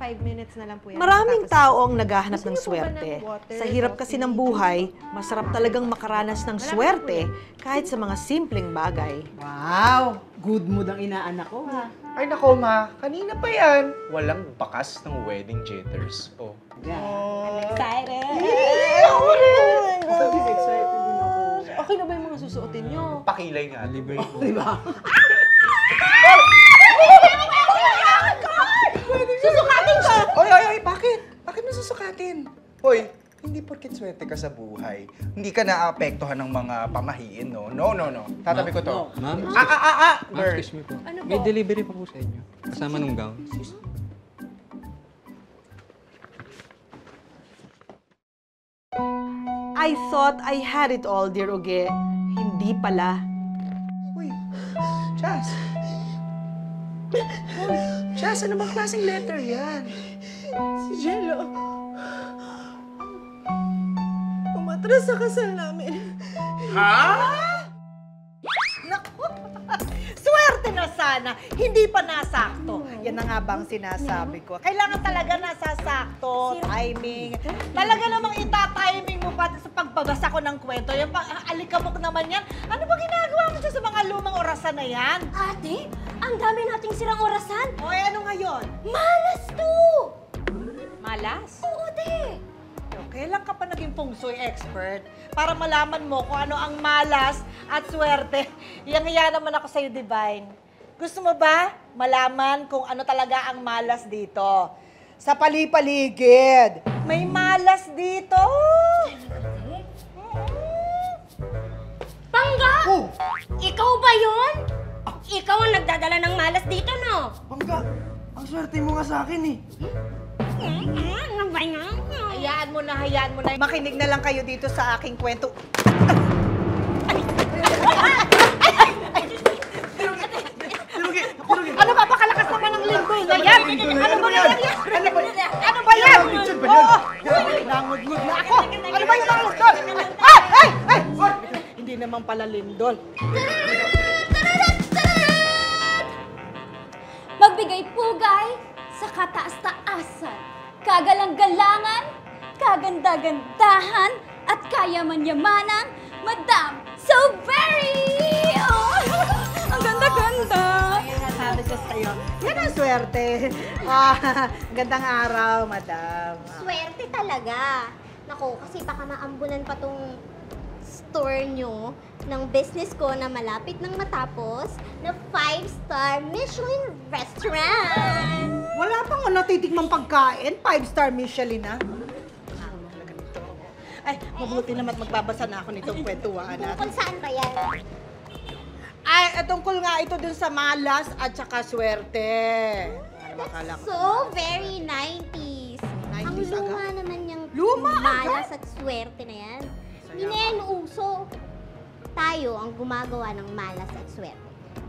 5 minutes na lang po yan. Maraming tao ang naghahanap ng swerte. Sa hirap kasi ng buhay, masarap talagang makaranas ng swerte kahit sa mga simpleng bagay. Wow! Good mood ang inaanak ko, ha? Ay nako ma, kanina pa yan. Walang bakas ng wedding jitters. Oh. Yeah. Excited! Ako rin! Excited din ako. Okay na ba yung mga susuotin nyo? Pakilay nga. Di ba? Susukatin ka! Oy, bakit? Bakit mo susukatin? Hoy, hindi porket swerte ka sa buhay. Hindi ka naapektuhan ng mga pamahiin, no? No. Tatabi ko to. Ma'am, Girl. excuse me po. Ano May po? delivery pa po sa inyo. Kasama nung gown. I thought I had it all, Dear Uge. Hindi pala. Uy, Jas. Jas, ano bang klaseng letter yan? Si Jello. Umatras sa kasal namin. Ha? Naku! Swerte na sana, hindi pa nasakto. Yan na nga bang sinasabi ko. Kailangan talaga nasasakto, timing. Talaga namang ita-timing mo pa sa pagbabasa ko ng kwento. Yung alikabok naman yan. Ano ba ginagawa mo sa mga lumang orasan na yan? Ate, ang dami nating sirang orasan. O, ano ngayon? Malas to! Malas? Oo, te. Kailan ka pa naging feng shui expert para malaman mo kung ano ang malas at swerte? Iyang-iya naman ako sa'yo, Divine. Gusto mo ba malaman kung ano talaga ang malas dito? Sa palipaligid, may malas dito. Pangga! Oh! Ikaw ba yun? Ikaw ang nagdadala ng malas dito, no? Pangga, ang swerte mo nga sa akin, eh. Ano ba nga? Hayaan mo na. Makinig na lang kayo dito sa aking kwento. Ano ba? Pakalakas naman ang linggo na yan? Ano ba yan? Ano ba yan? Nangudngud na ako. Ano ba yung mga lindol? Ay! Hindi naman pala lindol. Magbigay pugay sa kataas-taasan, kagalang-galangan, kaganda-gandahan, at kayaman-yamanang Madam So Very! Oh, ang ganda-ganda! Ayan nga sabi ko sa'yo. Yan ang swerte. Gandang araw, madam. Swerte talaga. Naku, kasi baka maambunan pa tong store nyo ng business ko na malapit nang matapos na 5-star Michelin restaurant. Wala pang natitikmang pagkain. 5-star Michelin, ha? Ay, mabuti naman magbabasa na ako nitong kwentuhan. Tungkol saan ba yan? Ay, tungkol nga ito dun sa malas at saka swerte. Ano akala ko? So very 90s. Ang 90s luma agad? naman yung Luma malas at swerte na yan. Hindi na yan uso. Tayo ang gumagawa ng malas at swerte.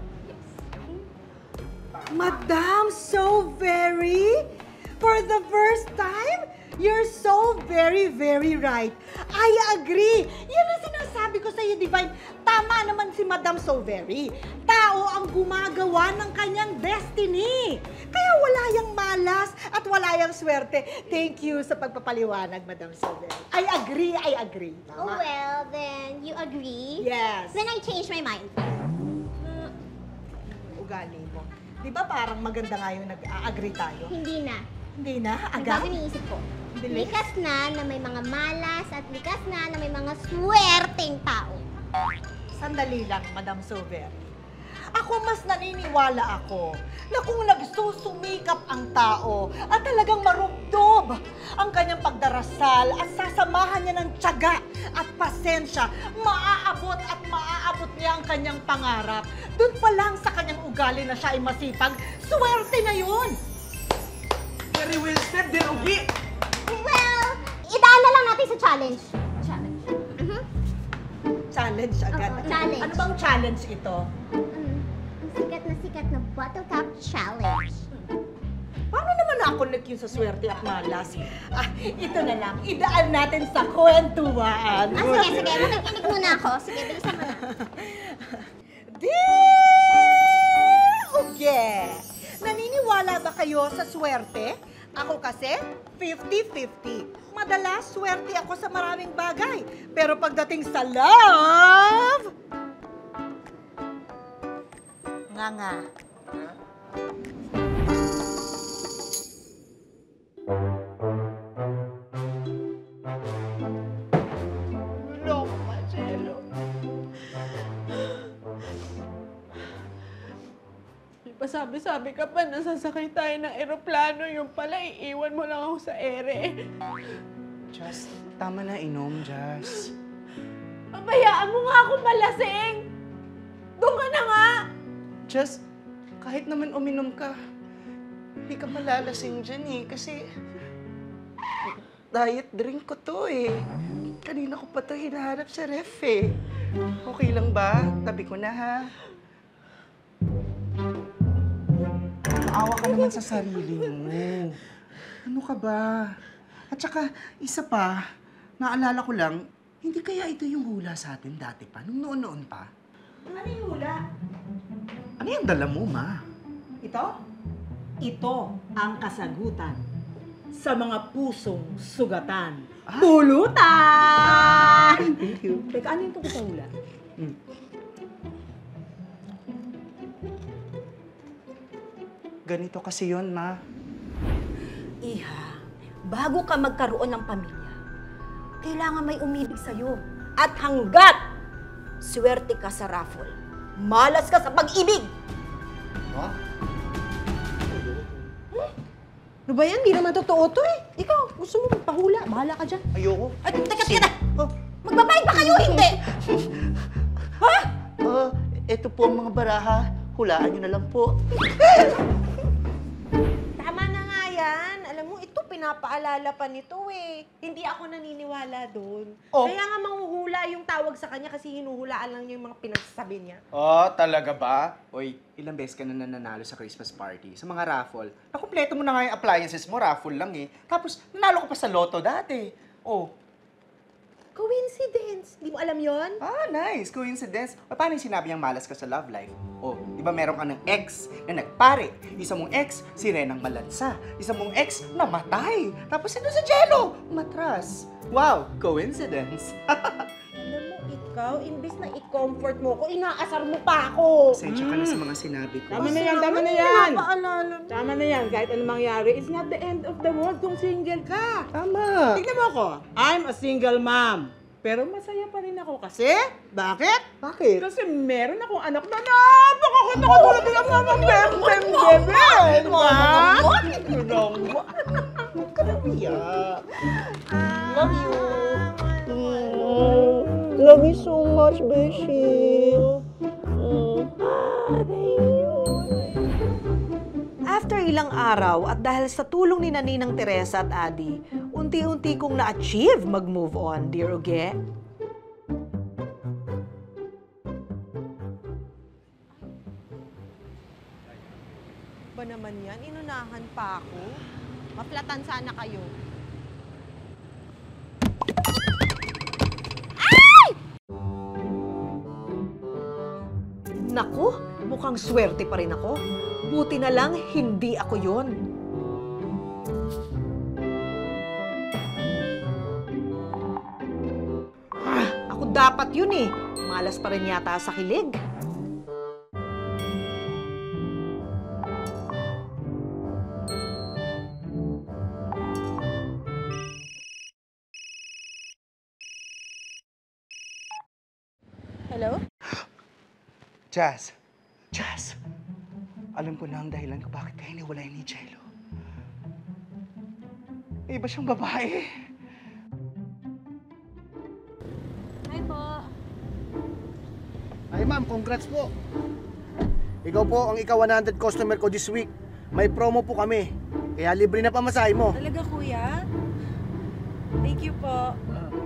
Madam, so very? For the first time? You're so very, very right. I agree. Yan ang sinasabi ko sa iyo, Divine. Tama naman si Madam So Very. Tao ang gumagawa ng kanyang destiny. Kaya wala yang malas at wala yang swerte. Thank you sa pagpapaliwanag, Madam So Very. I agree. Oh well, then you agree? Yes. Then I change my mind. Ugali mo. Di ba parang maganda nga yung nag-agree tayo? Hindi na. Hindi na? Agad? Agad? Iniisip ko. Bilis. Likas na may mga malas at likas na may mga swerteng tao. Sandali lang, Madam Sover. Ako mas naniniwala ako na kung nagsusumikap ang tao at talagang marugdob ang kanyang pagdarasal at sasamahan niya ng tiyaga at pasensya, maaabot niya ang kanyang pangarap. Doon pa lang sa kanyang ugali na siya ay masipag, swerte na yun! Very well said, Dear Uge. Well, idaan na lang natin sa challenge. Challenge agad. Oo, challenge. Ano bang challenge ito? Ang sikat na bottle cap challenge. Paano naman ako nag-yun sa swerte at malas? Ito na lang. Idaan natin sa kwentuhan. Sige. Makikinig muna ako. Sige, bilisan mo na. Dear Uge! Naniniwala ba kayo sa swerte Ako kasi, 50-50. Madalas, swerte ako sa maraming bagay. Pero pagdating sa love... Nga. Loko ka, Jello. Pasabi-sabi ka pa, nasasakay tayo ng eroplano. Yung pala, iiwan mo lang ako sa ere. Jas, tama na inom, Jas. Pabayaan mo nga ako malasing! Doon ka na nga! Jas, kahit naman uminom ka, hindi ka malalasing dyan eh. Kasi diet drink ko to eh. Kanina ko pa to hinahanap sa ref eh. Okay lang ba? Tabi ko na ha. Maawa ka naman sa sarili mo. Ano ka ba? At saka, isa pa, naalala ko lang, hindi kaya ito yung hula sa atin dati pa, nung noon-noon pa? Ano yung hula? Ano yung dala mo, ma? Ito? Ito ang kasagutan sa mga pusong sugatan. Pulutan! Thank you. Teka, ano yung tungkol sa hula? Ganito kasi yon, ma. Iha, bago ka magkaroon ng pamilya, kailangan may umibig sa'yo. At hanggat swerte ka sa raffle, malas ka sa pag-ibig! Ha? Ano ba yan? Di naman totoo to eh. Ikaw, gusto mo magpahula. Bahala ka dyan. Ayoko. Ay, teka na! Magbabayad ba kayo? Hindi! Ha? Ito po ang mga baraha. Hulaan nyo na lang po. Tama na nga yan. Alam mo, ito pinapaalala pa nito eh. Hindi ako naniniwala doon. Oh. Kaya nga manghuhula yung tawag sa kanya kasi hinuhulaan lang niya yung mga pinagsasabi niya. Oh, talaga ba? Oy, ilang beses ka na nanalo sa Christmas party, sa mga raffle. Nakumpleto mo na nga yung appliances mo, raffle lang eh. Tapos, nanalo ka pa sa loto dati. Oh. Coincidence. Di mo alam yon? Ah, nice. Coincidence. O, paano yung sinabi niyang malas ka sa love life? Oh, di ba meron ka ng ex na nagpare? Isa mong ex, si Renang malansa. Isa mong ex, namatay. Tapos ito sa Jello, matras. Wow, coincidence. Alam mo, ikaw, imbis na i-comfort mo ko, inaasar mo pa ako. Pasensya ka na sa mga sinabi ko. Tama na yan, tama na yan! Napaalala. Tama na yan, kahit anong mangyari, it's not the end of the world kung single ka. Tama. Tignan mo ako, I'm a single mom. Pero masaya pa rin ako kasi, bakit? Bakit? Kasi meron akong anak na napakakatulad ng mga bebe! Diba? Love you. Love you so much, Beshi. After ilang araw at dahil sa tulong ni Ninang Teresa at Adi, unti-unti kong na-achieve mag-move on, Dear Uge. Ba naman yan? Inunahan pa ako. Maplatan sana kayo. Naku, mukhang swerte pa rin ako. Buti na lang, hindi ako yon. Ako dapat yun eh. Malas pa rin yata sa kilig. Hello? Jas. Jas. Alam ko na ang dahilan kung bakit kayo niwalay ni Jello. May iba siyang babae. Hi po. Ay ma'am, congrats po. Ikaw po ang ika-100 customer ko this week. May promo po kami. Kaya libre na pamasahe mo. Talaga kuya? Thank you po.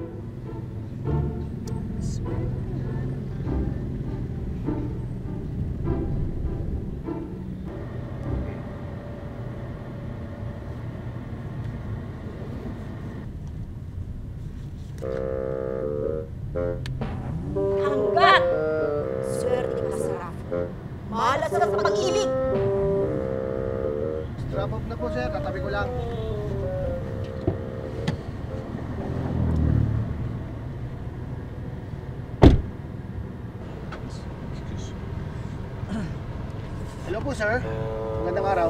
Hanggat swerte ka sa raffle, malas ka sa pag-ibig. Drop off na po, sir. Tatabi ko lang. Hello po, sir. Magandang araw.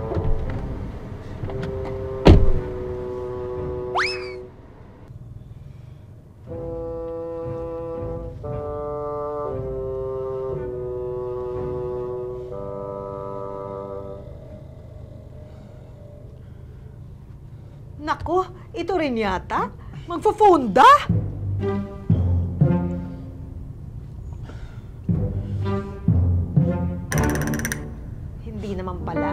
Nako, ito rin yata. Magpo-fonda? Hindi naman pala.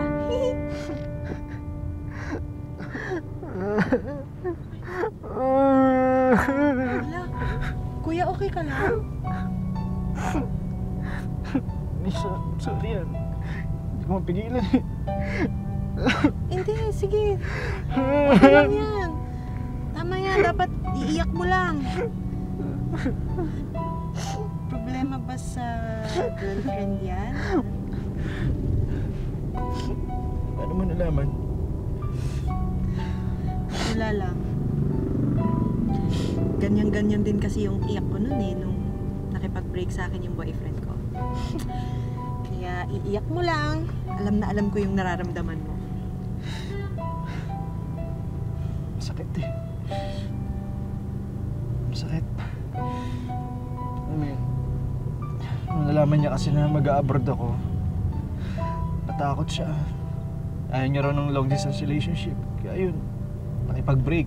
Wala. Kuya, okay ka lang? Sorry yan. Hindi ko mapigilan eh. Hindi, sige. Okay lang yan. Tama yan, dapat iiyak mo lang. Problema ba sa girlfriend yan? Paano mo nalaman? Wala lang. Ganyan-ganyan din kasi yung iyak ko nun eh, nung nakipag-break sa akin yung boyfriend ko. Kaya iiyak mo lang. Alam na alam ko yung nararamdaman mo. Sakit eh. Sakit. I mean, nung nalaman niya kasi na mag-a-abroad ako, natakot siya. Ayaw niya raw ng long distance relationship. Kaya yun, nakipag-break.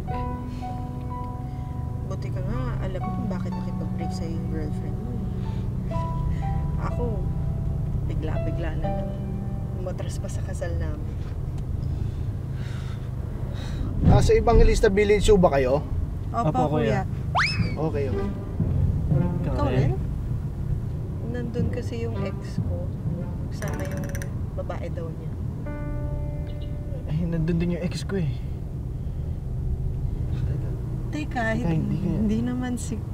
Buti ka nga, alam mo kung bakit nakipag-break sa'yo yung girlfriend mo. Ako, bigla-bigla na lang. Umatras pa sa kasal namin. Sa Evangelista Village ba kayo? Opo, kuya. Okay. Ikaw rin? Nandun kasi yung ex ko. Kasama yung babae daw niya. Ay, nandun din yung ex ko eh. Teka, hindi kaya. hindi naman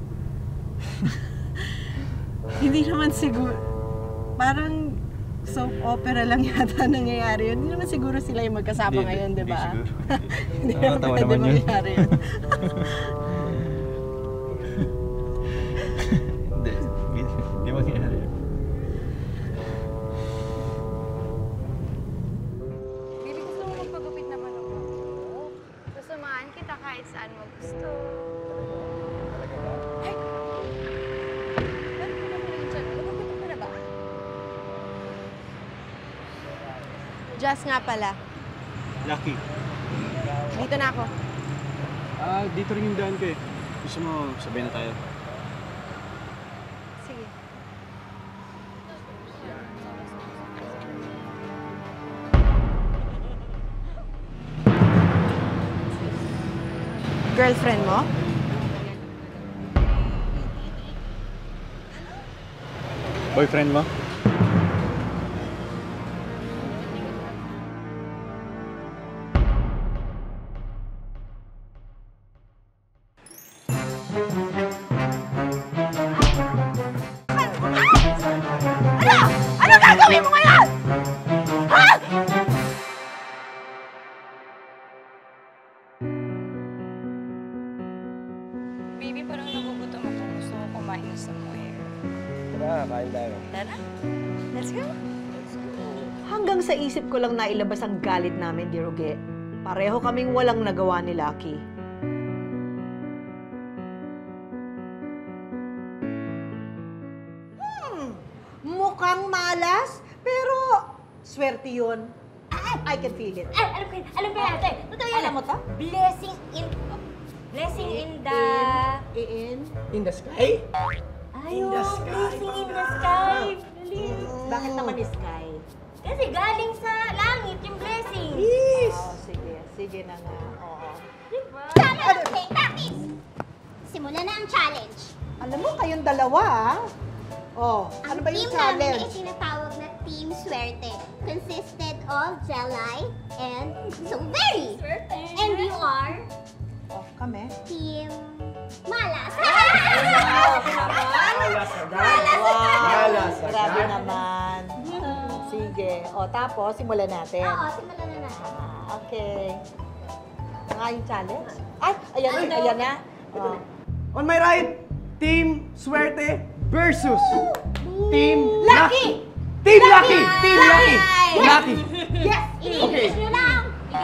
hindi naman siguro. Parang soap opera lang yata nangyayari yun. Hindi naman siguro sila yung magkasama ngayon, di ba? Hindi naman Nakakatawa pwede naman yun. mangyari yun. Hindi mangyayari. Baby, gusto mo magpagupit naman ako? Sasamahan kita kahit saan mo gusto. Ay! Bakit ko naman yung chan? Magupit ko na ba? Jas nga pala. Lucky. Dito na ako. Dito rin yung daan ko eh. Gusto mo, sabay na tayo. Sige. Girlfriend mo? Boyfriend mo? Ano gagawin mo ngayon? Ha? Baby, parang nagugutom ako. Gusto ko kumain ng somewhere. Tara, kain tayo. Tara, let's go. Hanggang sa isip ko lang nailabas ang galit namin, Dear Uge. Pareho kaming walang nagawa ni Lucky. Mukhang malas, pero swerte yun. I can feel it. Alam ko yan, ate. Totoo yan. Alam mo to? Blessing in the... In the sky? Ayun, blessing in the sky. Dali. Bakit naman sky? Kasi galing sa langit yung blessing. Oh, sige. Sige na nga. Oo. Diba? Okay, practice! Simulan na ang challenge. Alam mo, kayong dalawa, ah. Oh, ano ba yung Ang team namin ay challenge? tinatawag na Team Swerte. Consisted of Jelly and Very. Swerte. And you are Oh, kami. Team Malas. Wow, grabe naman. Sige. Sige. O, tapos, simulan natin. Oo, simulan na natin. Okay. Nga yung challenge? Ay, ayan na. Oh. On my right, Team Swerte versus Team Lucky! Team Lucky! Team Lucky! Lucky! Yes! I-English nyo lang!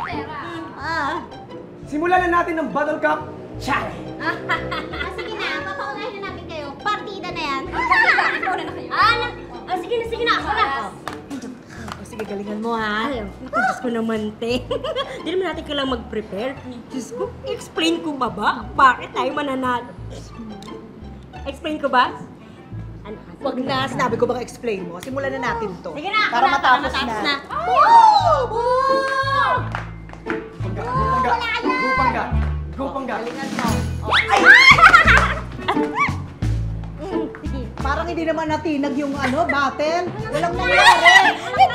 Simulan na natin ng Bottle Cup Challenge! Sige na, papaunahin na natin kayo. Partida na yan. Sige na, ako na. Sige, galingan mo, ha? Naku, Diyos ko naman, te. Hindi naman natin kailangang mag-prepare. Diyos ko, explain ko ba? Bakit tayo mananalo? Explain ko ba? Wag na, sinabi ko bang explain mo. Simulan na natin to. Sige na, Para matapos na. Gupangga! Galingan mo. Parang hindi naman natinag yung battle. Walang nangyari.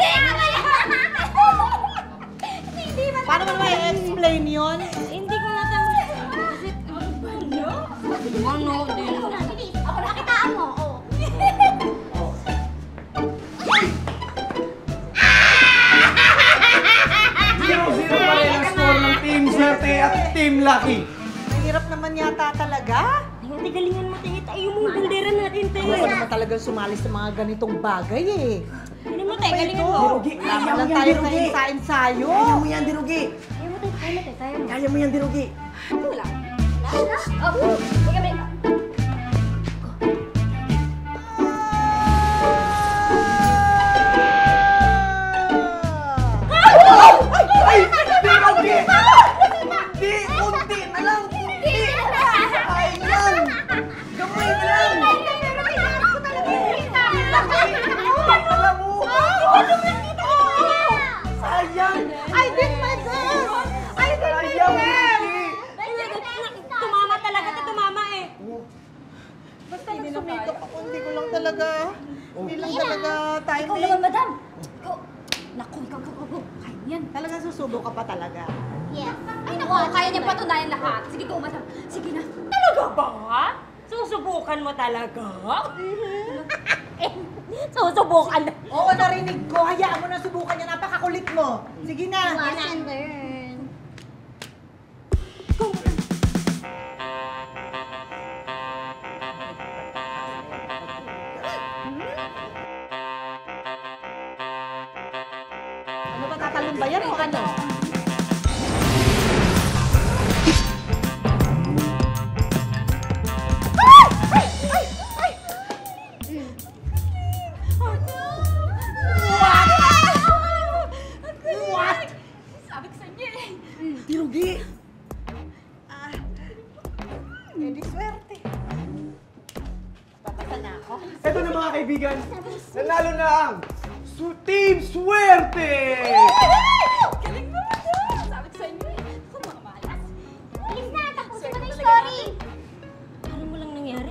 Paano mo naman i-explain yun? Hindi ko natanong. Ano? Ako nakitaan mo. Zero pa rin ang score ng Team Swerte at Team Lucky. Mahirap naman yata talaga. Ay, galingan mo, tingit. Ay, yung mga bandera natin, te. Ako naman talagang sumali sa mga ganitong bagay eh. Ano mo, te? Galingan mo. Dirugi! Laban lang tayo sa ensayo. Kaya mo yan, Dirugi! Kaya mo. Kaya mo yan, Dirugi! Ay! Dirugi! Di! Kunti na lang! Kunti! Sayang! Gamay na lang! Alam mo! Sayang! I did my best! I did my Sayang! best! Tumama talaga, te. Tumama eh. Basta nagsumikap ako, hindi ko lang talaga. Hindi lang talaga timing. Ikaw naman, madam. Naku, ikaw. Kaya yan. Talaga susubo ka pa talaga. Yes. Ay, naku, kaya niya patunayan lahat. Sige, go, madam. Sige na. Talaga ba? Susubukan mo talaga? Susubukan na. Oo, narinig ko. Hayaan mo na subukan niya. Napakakulit mo. Sige na. Watch and learn. Ano ba, tatalon ba yan o ano? Sabi ko sa inyo eh. Dirugi! Hindi swerte. Papasa na ako. Ito na mga kaibigan, nanalo na ang Team Swerte! Galing mo, madam. Sabi ko sa inyo eh. Ako, mga malas. Alis na, tapusin mo na yung story. Ano mo lang nangyari?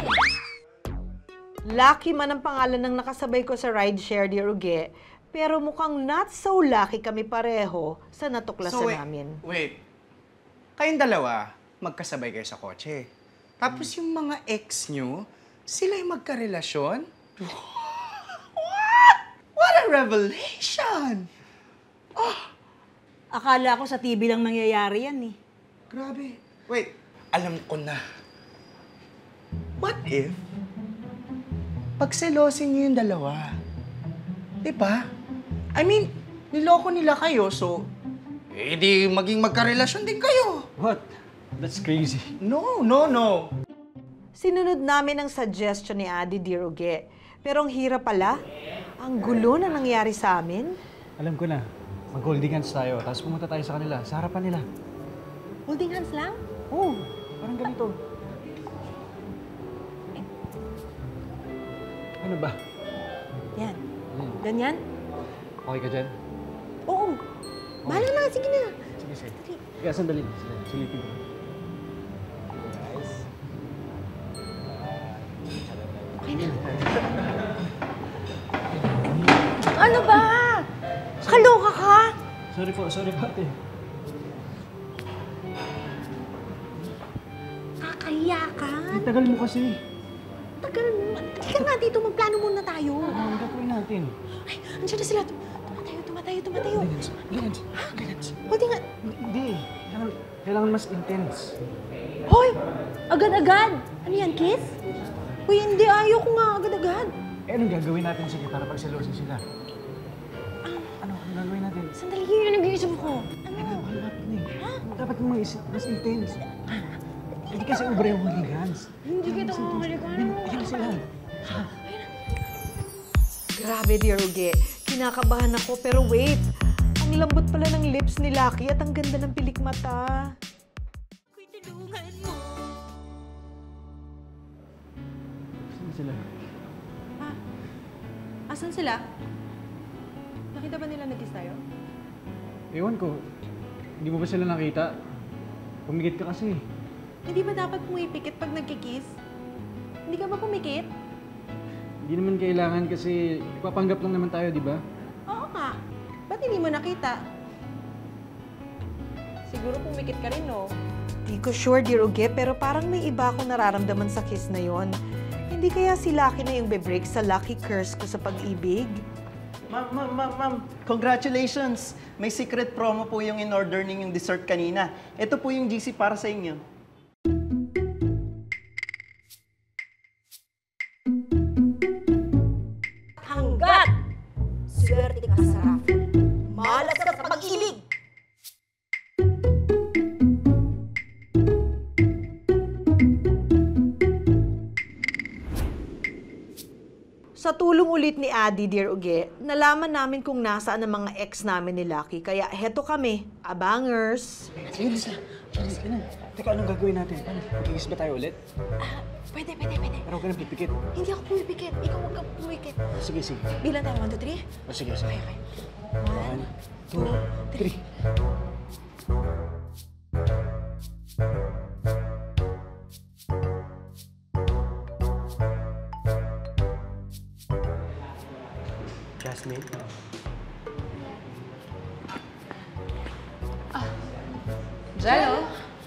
Lucky man ang pangalan ng nakasabay ko sa rideshare, Dear Uge. Pero mukhang not so lucky kami pareho sa natuklasan namin. Wait. Kayong dalawa, magkasabay kayo sa kotse. Tapos yung mga ex nyo, sila yung magkarelasyon? What a revelation! Akala ko sa TV lang nangyayari yan eh. Grabe. Wait, alam ko na. What if pagselosin niyo yung dalawa? Diba? I mean, niloko nila kayo, so di maging magkarelasyon din kayo. What? That's crazy. No. Sinunod namin ang suggestion ni Adi, Dear Uge. Pero ang hirap pala, ang gulo na nangyari sa amin. Alam ko na. Mag-holding hands tayo, tapos pumunta tayo sa kanila, sa harapan nila. Holding hands lang? Oo, parang ganito. Ano ba? Yan. Ganyan? Okay ka dyan? Oo. Bahala na, sige na. Sige. Kaya sandali. Silipin ko. Ano ba? Kaloka ka? Sorry po, ate. Kakahiya ka? Ang tagal mo kasi. Tagal mo. Halika nga dito, magplano muna tayo. Ano ang gagawin natin? Ay, andiyan na sila. Tumatayo. Lance. Pwede nga. Hindi. Kailangan mas intense. Hoy! Agad-agad! Ano yan, kiss? Uy, hindi. Ayoko nga. Agad-agad. Anong gagawin natin sige para pagselosin sila? Anong gagawin natin? Sandali, yun yung nag-iisip ko. Dapat mo mas intense. Hindi kasi ubra yung hooligans. Hindi kita kakalikan. Ayan sila. Grabe, Dear Uge. Kinakabahan ako, pero wait. Ang lambot pala ng lips ni Lucky at ang ganda ng pilik mata. Saan sila? Asan sila? Nakita ba nila nag-kiss tayo? Ewan ko. Hindi mo ba sila nakita? Pumikit ka kasi. Hindi ba dapat pumipikit pag nagkikiss? Hindi ka ba pumikit? Hindi naman kailangan kasi ipapanggap lang naman tayo, di ba? Oo nga. Ba't hindi mo nakita? Siguro pumikit ka rin, no? Di ko sure, Dear Uge, pero parang may iba akong nararamdaman sa kiss na yon. Hindi kaya si Lucky na yung bebreak sa lucky curse ko sa pag-ibig? Ma'am, congratulations! May secret promo po yung in-order ninyong dessert kanina. Ito po yung GC para sa inyo. Hanggat swerte ka sa raffle, malas ka sa pag-ibig. Sa tulong ulit ni Adi, Dear Uge, nalaman namin kung nasaan ang mga ex namin ni Lucky. Kaya heto kami, abangers. Sige, Lisa. Teka, anong gagawin natin? Magkikis ba tayo ulit? Pwede. Pero huwag ka nang pipikit. Hindi ako pumipikit. Ikaw huwag kang pumikit. Sige. Bilang tayo, 1, 2, 3. Sige. Okay. 1, 2, 3. Jasmine? Jello?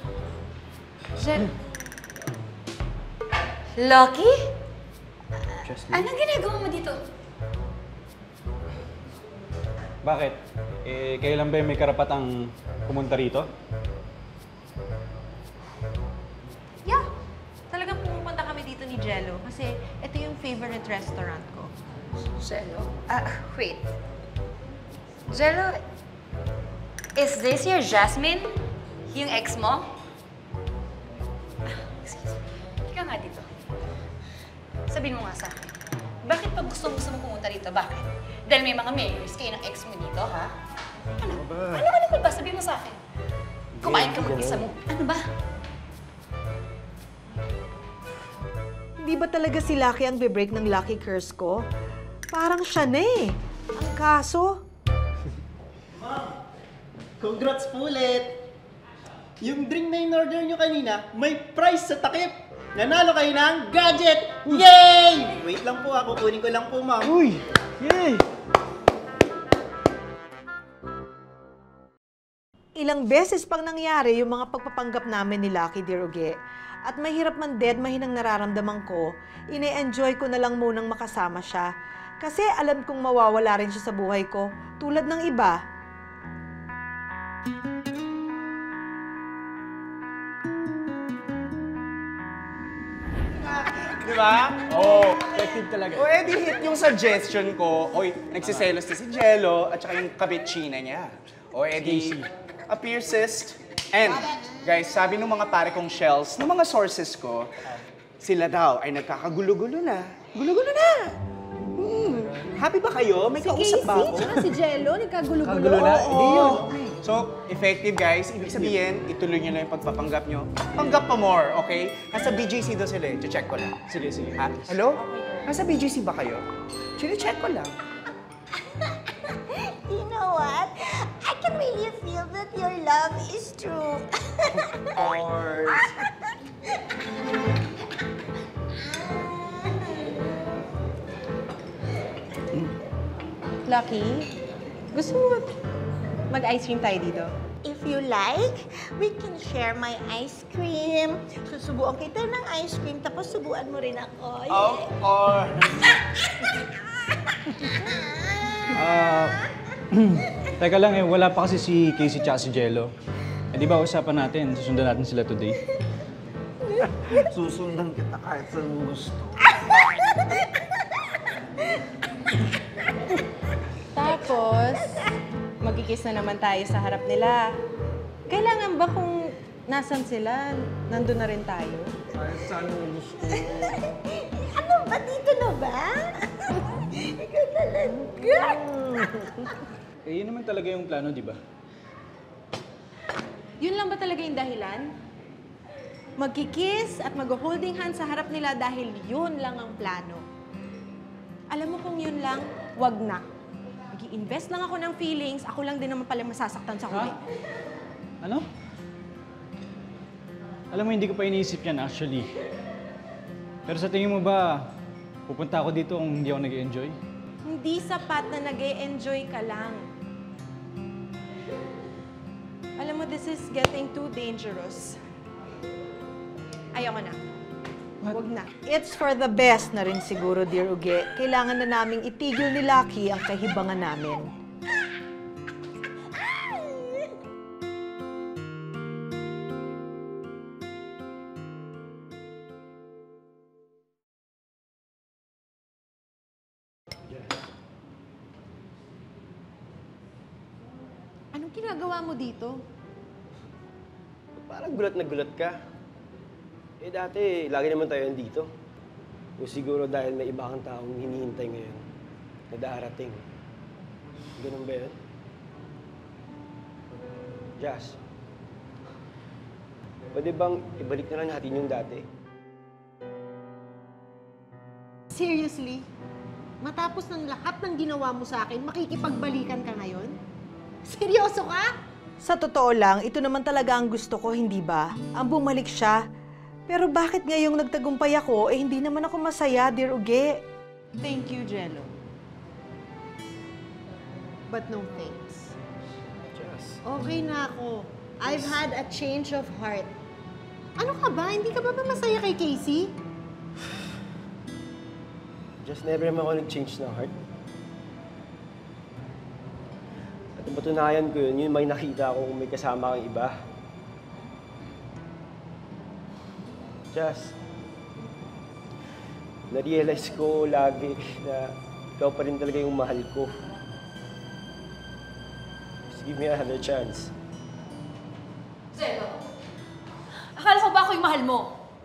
Lucky? Jasmine? Anong ginagawa mo dito? Bakit? Kayo lang ba yung may karapatang pumunta rito? Yeah. Talagang pumupunta kami dito ni Jello kasi ito yung favorite restaurant ko. Jello? Wait. Jello, is this your Jasmine? Yung ex mo? Excuse me. Ikaw nga dito. Sabihin mo nga sa akin. Bakit pag gusto mo pumunta dito? Bakit? Dahil may mga mayors kayo ng ex mo dito, ha? Ano? Ano ba? Sabihin mo sa akin. Kumain ka mag-isa mo. Ano ba? Hindi ba talaga si Lucky ang bebreak ng lucky curse ko? Parang siya na eh. Ang kaso, Congrats po ulit! Yung drink na in-order nyo kanina, may prize sa takip! Nanalo kayo ng gadget! Yay! Wait lang po, kukunin ko lang po, ma'am. Uy! Yay! ilang beses pang nangyari yung mga pagpapanggap namin ni Lucky, Dear Uge. At mahirap man dead mahinang nararamdaman ko, ine-enjoy ko na lang munang makasama siya. Kasi alam kong mawawala rin siya sa buhay ko, tulad ng iba. Di ba? Effective talaga. O edi hit yung suggestion ko, oy, nagsiselos na si Jello at saka yung kabitsina niya. O edi, appear cyst. And, guys, sabi ng mga pare kong shells, ng mga sources ko, sila daw ay nagkakagulo-gulo na. Gulo-gulo na! Happy ba kayo? May kausap ba ako? Si Jello, nagkagulo-gulo. Kagulo na? Hindi yun. So, effective guys, ibig sabihin, ituloy nyo na yung pagpapanggap nyo. Panggap pa more, okay? Nasa BGC daw sila eh. Check ko lang. Sige. Ha? Hello? Nasa BGC ba kayo? Check ko lang. You know what? I can really feel that your love is true. Of course. Lucky, gusto mo mag-ice cream tayo dito? If you like, we can share my ice cream. Susubuan kita ng ice cream, tapos subuan mo rin ako. Of course. Teka lang wala pa kasi si Casey tsaka si Jello. Eh di ba usapan natin, susundan natin sila today. Susundan kita kahit saan mo gusto. Tapos, magkikis na naman tayo sa harap nila. Kailangan ba kung nasan sila, nandun na rin tayo? Kahit saan mo gusto. Ano ba? Dito na ba? Ikaw talaga. Eh yun naman talaga yung plano, di ba? Yun lang ba talaga yung dahilan? Magkikiss at mag-holding hands sa harap nila dahil yun lang ang plano. Alam mo kung yun lang, wag na. Mag-i-invest lang ako ng feelings, ako lang din naman pala masasaktan sa huli. Ano? Alam mo, hindi ko pa iniisip yan actually. Pero sa tingin mo ba, pupunta ako dito kung hindi ako nag-enjoy? Hindi sapat na nag-e-enjoy ka lang. Alam mo, this is getting too dangerous. Ayoko na. Wag na. It's for the best na rin siguro, Dear Uge. Kailangan na naming itigil ni Lucky ang kahibangan namin. Anong ginagawa mo dito? Parang gulat na gulat ka. Eh dati, lagi naman tayo nandito. O siguro dahil may iba kang taong hinihintay ngayon na darating. Ganun ba yun? Jas, pwede bang ibalik na lang natin yung dati? Seriously? Matapos ng lahat ng ginawa mo sa akin, makikipagbalikan ka ngayon? Seryoso ka? Sa totoo lang, ito naman talaga ang gusto ko, hindi ba? Ang bumalik siya. Pero bakit ngayong nagtagumpay ako, eh hindi naman ako masaya, Dear Uge? Thank you, Jello. But no thanks. Jas. Okay na ako. I've had a change of heart. Ano ka ba? Hindi ka ba masaya kay Casey? Just never naman ako nag-change ng heart. At patunayan ko yun, may nakita ko kung may kasama kang iba. Just, na-realize ko lagi na ikaw pa rin talaga yung mahal ko. Just give me another chance. Zelo, akala ko ba ako yung mahal mo?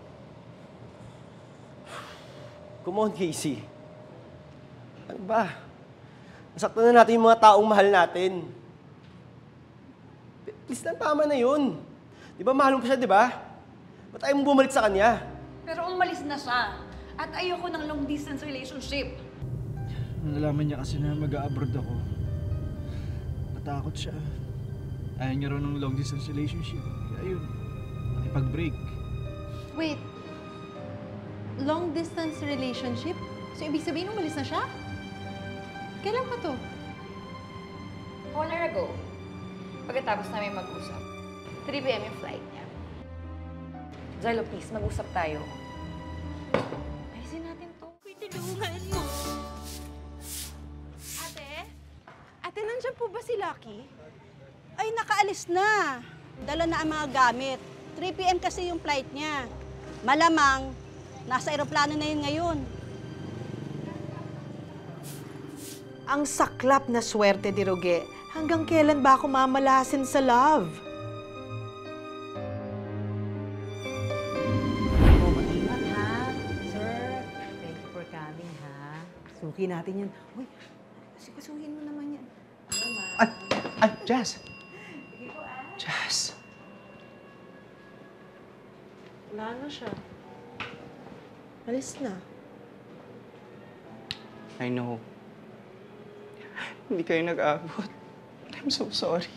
Come on, Casey. Ano ba? Nasaktan na natin yung mga taong mahal natin. Please lang, tama na yun. Di ba mahal mo pa siya, di ba? Ba't ayaw mo bumalik sa kanya? Pero umalis na siya. At ayoko ng long-distance relationship. Nalaman niya kasi na mag-a-abroad ako. Natakot siya. Ayaw niya raw ng long-distance relationship. Kaya yun, nakipag-break. Wait. Long-distance relationship? So, ibig sabihin, umalis na siya? Kailan pa to? 1 hour ago, pagkatapos namin mag-usap, 3 p.m. yung flight niya. Zelo, please, mag-usap tayo. Ayusin natin to. Tulungan mo. Ate? Ate, nandiyan po ba si Lucky? Ay, nakaalis na. Dala na ang mga gamit. 3 p.m. kasi yung flight niya. Malamang, nasa eroplano na yun ngayon. Ang saklap na swerte, Dear Uge. Hanggang kailan ba ako mamalasin sa love? Mag-ingat, ha? Sir, thank you for coming, ha? Suki natin yan. Uy, sikasuhin mo naman yan. Jas! Jas! Wala na siya. Alis na. I know. Hindi kayo nag-aabot. I'm so sorry.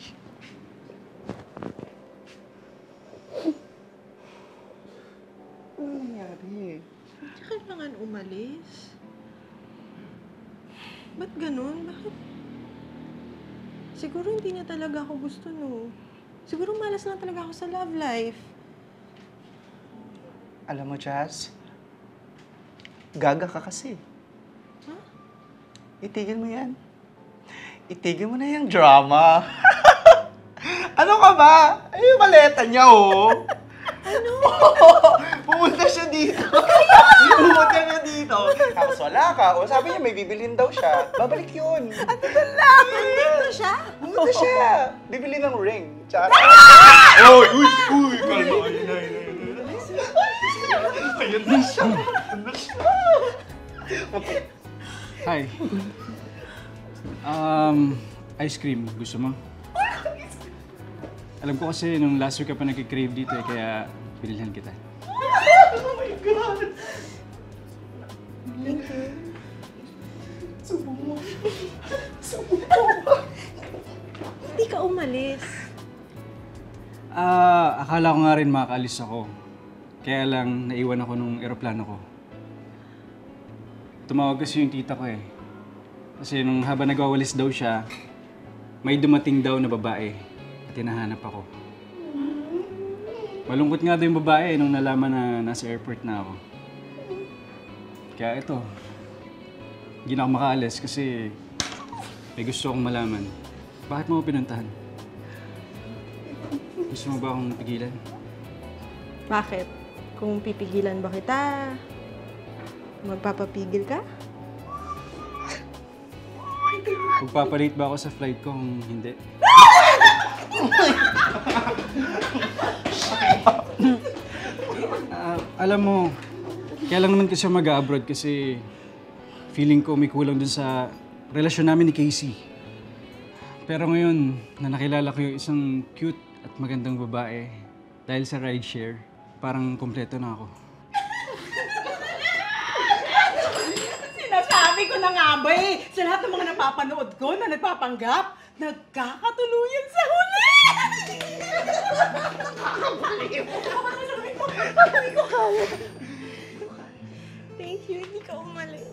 Ano nangyari? Kailangan umalis. Ba't ganun? Bakit? Siguro hindi niya talaga ako gusto, no? Siguro malas lang talaga ako sa love life. Alam mo, Jas, gaga ka kasi. Huh? Itigil mo yan. itigil mo na yung drama. Ano ka ba? Ay, yung maleta niya, oh. Ano? Pumunta siya dito. Pumunta siya dito. Tapos wala ka. O sabi niya, may bibilin daw siya. Babalik yun. Ano ba lang? Nandito siya? Pumunta siya. Bibili ng ring. Tsaka... Uy! Kalma. Ayun na siya. Ayun na siya. Hi. Ice cream. Gusto mo? Alam ko kasi nung last week ka pa nag-crave dito eh, kaya binilhan kita. Oh my God! Thank you. Subo mo. Subo mo. Hindi ka umalis. Akala ko nga rin makakaalis ako. Kaya lang naiwan ako nung eroplano ko. Tumawag kasi yung tita ko eh. Kasi nung habang nagwawalis daw siya, may dumating daw na babae. Tinahanap ako. Malungkot nga daw yung babae nung nalaman na nasa airport na ako. Kaya ito, hindi na ako makaalis kasi may gusto akong malaman. Bakit mo ako pinuntahan? Gusto mo ba akong pigilan? Bakit? Kung pipigilan ba kita, magpapapigil ka? Magpapalit ba ako sa flight ko kung hindi? Alam mo, kaya lang naman kasi mag-abroad kasi feeling ko may kulang dun sa relasyon namin ni Casey. Pero ngayon, na nakilala ko yung isang cute at magandang babae dahil sa rideshare, parang kompleto na ako. Sinasabi ko na nga ba eh, sa lahat ng mga napapanood ko na nagpapanggap, nagkakatuluyan sa huli! Thank you, hindi ka umalis.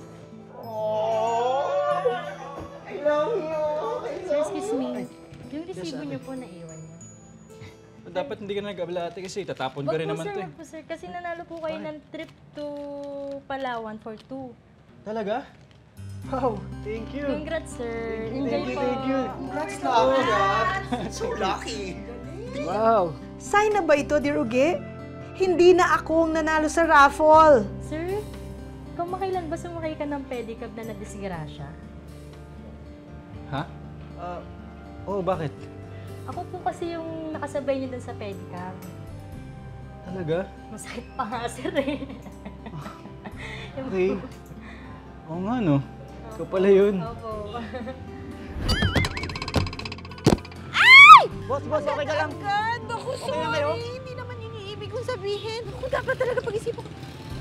I love you. Excuse me. Yung resibo niyo po naiwan niyo. Dapat hindi ka nag-abalate kasi tatapon ko rin naman to eh. Wag po sir, kasi nanalo po kayo ng trip to Palawan for 2. Talaga? Wow, thank you. Congrats sir. Enjoy po. Thank you. Congrats, Lucky. So lucky. Wow. Sign na ba ito, Dear Uge? Hindi na ako ang nanalo sa raffle. Sir, kung makailan ba sumakay ka ng pedicab na nadisgrasya? Ha? Bakit? Ako po kasi yung nakasabay niyo dun sa pedicab. Talaga? Masakit pa nga sir eh. Okay. Oo nga no. Ikaw pala yun. Opo. Boss, okay ka lang? Agad! Naku, Okay lang kayo? sorry! Hindi naman yun yung ibig kong sabihin. Naku, dapat talaga pag-isipan ko.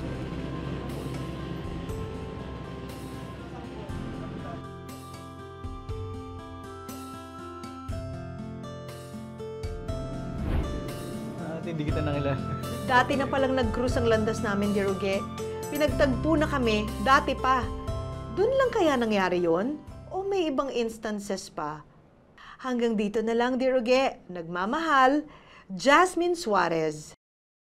Hindi kita nakilala. Dati na palang nag-cruise ang landas namin, Dear Uge. Pinagtagpo na kami, dati pa. Doon lang kaya nangyari yon? O may ibang instances pa? Hanggang dito na lang, Dear Uge. Nagmamahal, Jasmine Suarez.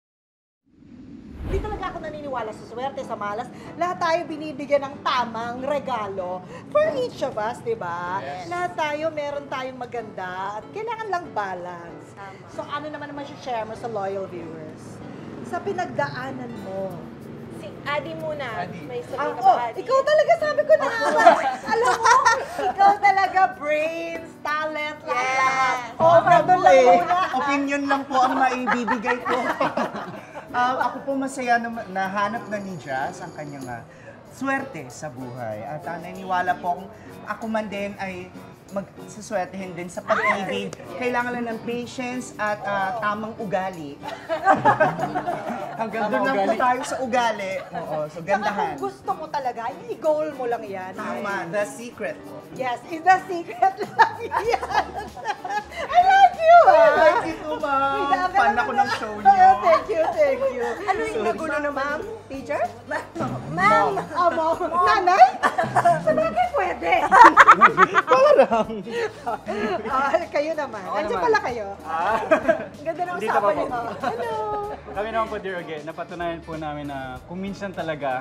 Hindi talaga ako naniniwala sa swerte, sa malas. Lahat tayo binibigyan ng tamang regalo for each of us, di ba? Yes. Lahat tayo, meron tayong maganda at kailangan lang balance. So ano naman share mo sa loyal viewers? Sa pinagdaanan mo. Si Adi muna. Adi. May sabi ka Oh, ba, Adi? ikaw talaga sabi ko na nga ba? Alam mo, ikaw talaga brains, talent, lahat. Oh, Ako lang eh, muna. opinion lang po ang maibibigay ko. Ako po masaya na nahanap na ni Jas ang kanyang swerte sa buhay. At naniniwala po ako man din ay magsaswertehin din sa pag-ibig. Kailangan lang ng patience at tamang ugali. Hanggang doon lang po tayo sa ugali. Oo, so Saka gandahan. kung gusto mo talaga, i-goal mo lang yan. Tama, the secret. Yes, is the secret lang yan. I like you, ah! Thank you too, ma'am. Fan ako ng show niyo. Thank you, thank you. Ano yung nagulo na, ma'am? Teacher? Ma'am! Nanay? Sa bagay pwede. Parang. Kayo naman. Andiyan pala kayo. Ang ganda ng Dito usapan pa po. niyo. Hello! Kami naman po, Dear Uge, napatunayan po namin na kung minsan talaga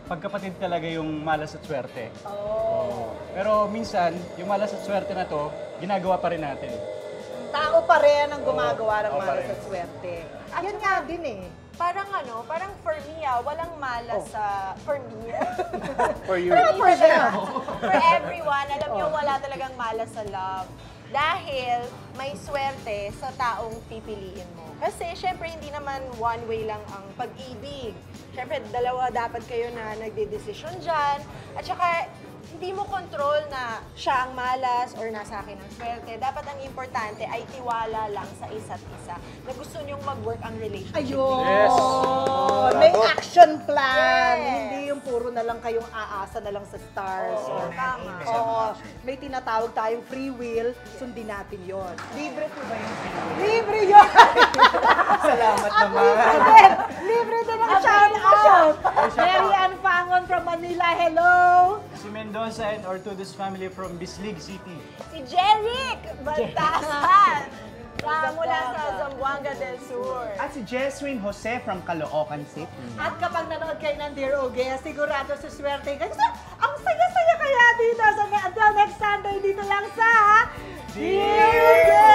pagkapatid talaga yung malas at swerte. Pero minsan, yung malas at swerte na to, ginagawa pa rin natin. Tao pa rin ang gumagawa ng tao pa malas rin. at swerte. Yan nga din eh. Parang parang for me walang malas sa, for me. For you. For everyone, alam niyo wala talagang malas sa love. Dahil may swerte sa taong pipiliin mo. Kasi syempre hindi naman one way lang ang pag-ibig. Syempre dalawa dapat kayo na nagde-desisyon dyan. At saka hindi mo control na siya ang malas or nasa akin ang swerte. Dapat ang importante ay tiwala lang sa isa't isa na gusto niyong mag-work ang relationship. Ayun! Yes. May action plan! Yes. Hindi yung puro na lang kayong aasa na lang sa stars. Tama. Oo. May tinatawag tayong free will, sundin natin yon. Libre po ba yun? Libre yun! Salamat naman. Libre din ang shout out! Mary Ann Fangon from Manila, hello! Si Mendoza and Ortudo's family from Bislig City. Si Jeric Gonzales mula sa Zamboanga del Sur. At si Jeswin Jose from Caloocan City. At kapag nanood kayo ng Dear Uge, sigurado sa swerte kayo. Ang saya-saya kaya dito sa until next Sunday dito lang sa Dear Uge!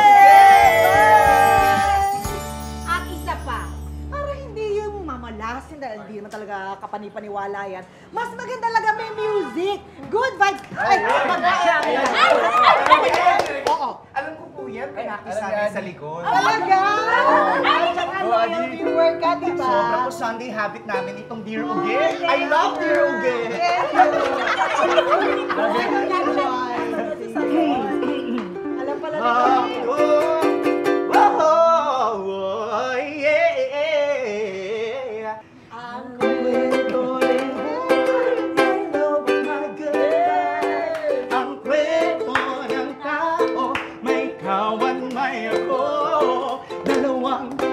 At isa pa, para hindi yung mamalasin dahil hindi naman talaga kapanipaniwala yan, mas maganda talaga may music, good vibes. Ay, oo. Alam ko po yan, pinakisabi sa likod. Talaga! Ay, tsaka loyal viewer ka, di ba? Sobra po Sunday habit namin itong Dear Uge. I love Dear Uge! Alam pala nila. Ang kwento rin ang kwento ng tao, may kawan, may ako, dalawang